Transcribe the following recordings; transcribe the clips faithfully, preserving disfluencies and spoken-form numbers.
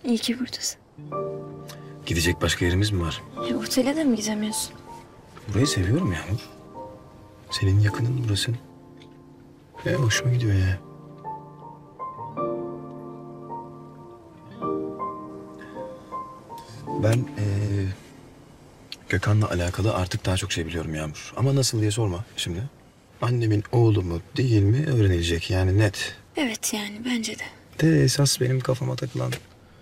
İyi ki buradasın. Gidecek başka yerimiz mi var? E, otele de mi gidemiyorsun? Burayı seviyorum Yağmur. Senin yakının burası. E, hoşuma gidiyor ya. Ben ee, Gökhan'la alakalı artık daha çok şey biliyorum Yağmur. Ama nasıl diye sorma şimdi. Annemin oğlu mu değil mi öğrenilecek yani net. Evet yani bence de. De esas benim kafama takılan.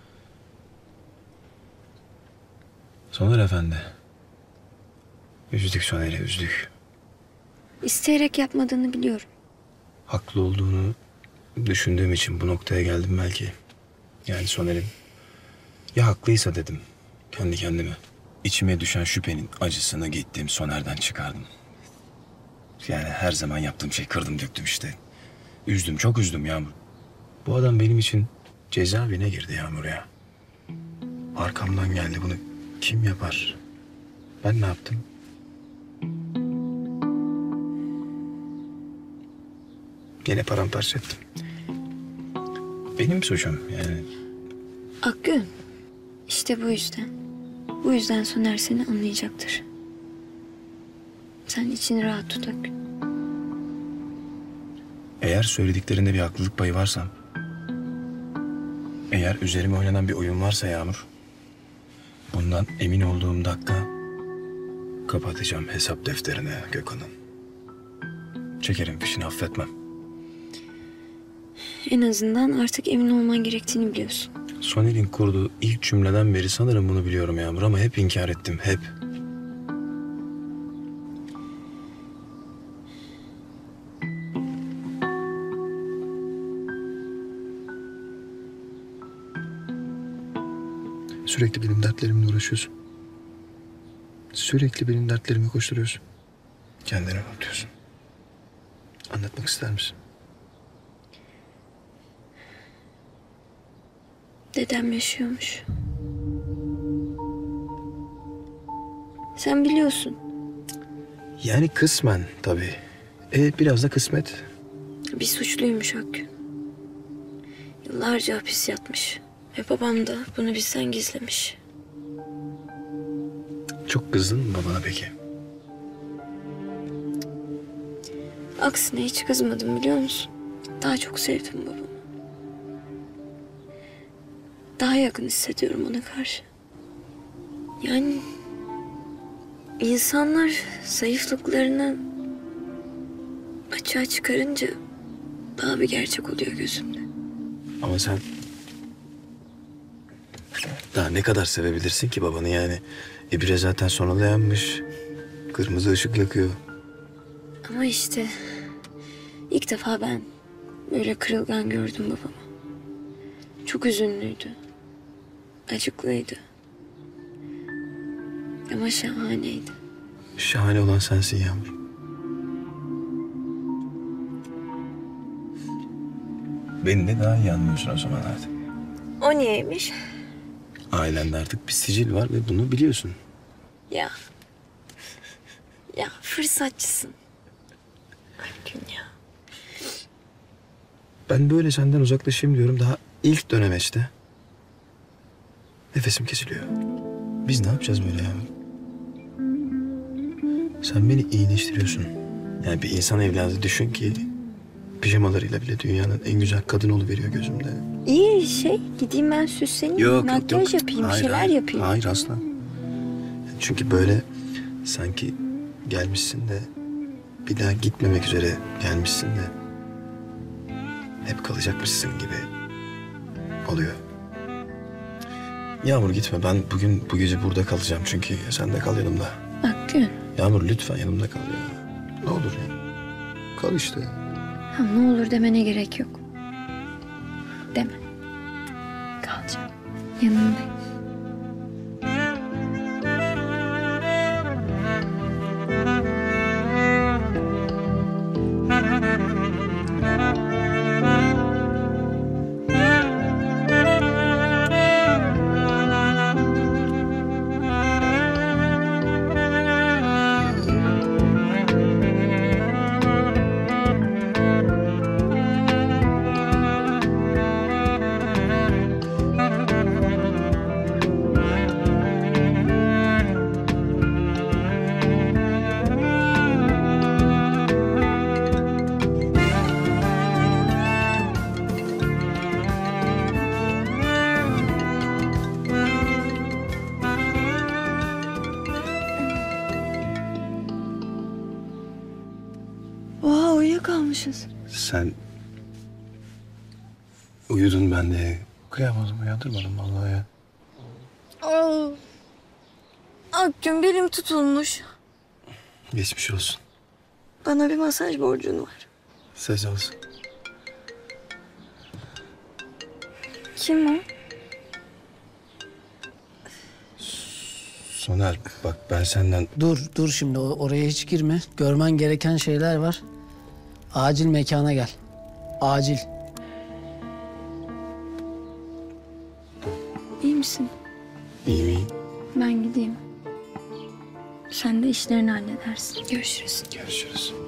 Soner Efendi. Üzdük Soner'i, üzdük. İsteyerek yapmadığını biliyorum. Haklı olduğunu düşündüğüm için bu noktaya geldim belki. Yani Soner'in. Ya haklıysa dedim kendi kendime. İçime düşen şüphenin acısını gittim Soner'den çıkardım. Yani her zaman yaptığım şey kırdım döktüm işte. Üzdüm, çok üzdüm Yağmur. Bu adam benim için cezaevine girdi Yağmur ya. Arkamdan geldi, bunu kim yapar? Ben ne yaptım? Yine paramparça ettim. Benim suçum yani. Akgün, işte bu yüzden. Bu yüzden Soner seni anlayacaktır. Sen içini rahat tut Akgün. Eğer söylediklerinde bir haklılık payı varsa... eğer üzerime oynanan bir oyun varsa Yağmur... bundan emin olduğum dakika... kapatacağım hesap defterini Gökhan'ın. Çekerim fişini, affetmem. En azından artık emin olman gerektiğini biliyorsun. Soner'in kurduğu ilk cümleden beri sanırım bunu biliyorum Yağmur ama hep inkar ettim, hep. Sürekli benim dertlerimle uğraşıyorsun. Sürekli benim dertlerimi koşturuyorsun. Kendini unutuyorsun. Anlatmak ister misin? Dedem yaşıyormuş. Sen biliyorsun. Yani kısmen tabii. E, biraz da kısmet. Bir suçluymuş Akgün. Yıllarca hapis yatmış. Ve babam da bunu bizden gizlemiş. Çok kızdın mı babana peki? Aksine hiç kızmadım biliyor musun? Daha çok sevdim babamı. Daha yakın hissediyorum ona karşı. Yani insanlar zayıflıklarını açığa çıkarınca daha bir gerçek oluyor gözümde. Ama sen daha ne kadar sevebilirsin ki babanı yani? E bire zaten sonunda yanmış. Kırmızı ışık yakıyor. Ama işte ilk defa ben böyle kırılgan gördüm babamı. Çok üzünlüydü. Acıklıydı. Ama şahaneydi. Şahane olan sensin Yağmur. Beni de daha iyi anlıyorsun o zaman artık. O niyeymiş? Ailende artık bir sicil var ve bunu biliyorsun. Ya. Ya fırsatçısın. Akgün ya. Ben böyle senden uzaklaşayım diyorum daha ilk dönemeçte. Nefesim kesiliyor. Biz ne yapacağız böyle ya? Sen beni iyileştiriyorsun. Yani bir insan evladı düşün ki pijamalarıyla bile dünyanın en güzel kadın oluveriyor gözümde. İyi şey. Gideyim ben süsleneyim. Yok, yok, makyaj yok. yapayım. Hayır, bir şeyler hayır. yapayım. Hayır asla. Çünkü böyle sanki gelmişsin de bir daha gitmemek üzere gelmişsin de hep kalacakmışsın gibi oluyor. Yağmur gitme. Ben bugün bu gece burada kalacağım çünkü sen de kal yanımda. Akgün. Yağmur lütfen yanımda kal ya. Ne olur ya. Kal işte. Ha, ne olur demene gerek yok. Deme. Kalacağım. Yanındayım. kalmışız. Sen uyudun, ben de kıyamadım, uyandırmadım vallahi ya. Aa, Akgün belim tutulmuş. Geçmiş olsun. Bana bir masaj borcun var. Söz olsun. Kim o? Soner bak, ben senden... Dur, dur şimdi o- oraya hiç girme. Görmen gereken şeyler var. Acil mekana gel. Acil. İyi misin? İyi miyim? Ben gideyim. Sen de işlerini halledersin. Görüşürüz. Görüşürüz.